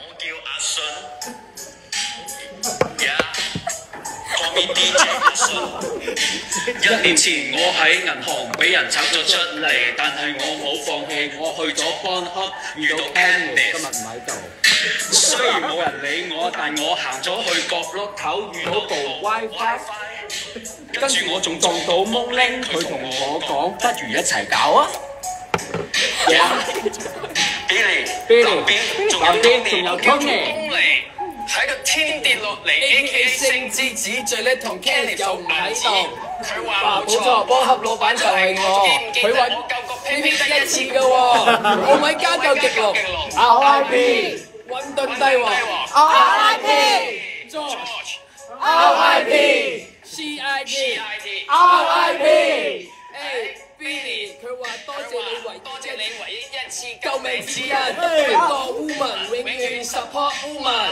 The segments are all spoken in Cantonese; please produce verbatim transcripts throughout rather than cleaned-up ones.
我叫阿信。Yeah，call me D J 阿信。一年前我喺銀行俾人炒咗出嚟，但係我冇放棄，我去咗幫黑，遇到 Candice。今日唔喺度。雖然冇人理我，但我行咗去角落頭，遇到部 WiFi。跟住我仲撞到蒙拎，佢同我講，不如一齊搞啊 ！Billy，Billy， 南邊仲有 Tony，喺個天跌落嚟 ，A K A 星之子最叻同 Candice 又唔喺度。佢話冇錯，波盒老闆就係我。佢話我救個屁屁得一次嘅喎，我咪加救極樂 ，R I P， 溫頓帝王 ，R I P，George，R I P。C I T，R I P， 誒 Billy， 佢話多謝你唯多謝你唯一一次救命指引，一個 woman 永遠 support woman。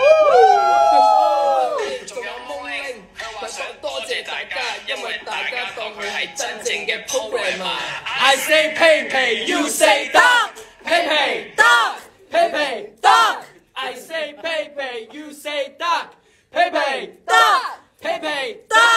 仲有蒙拎，佢想多謝大家，因為大家當佢係真正嘅 programmer。I say Pepe, you say duck, Pepe duck, Pepe duck。I say Pepe, you say duck, Pepe duck。佩佩。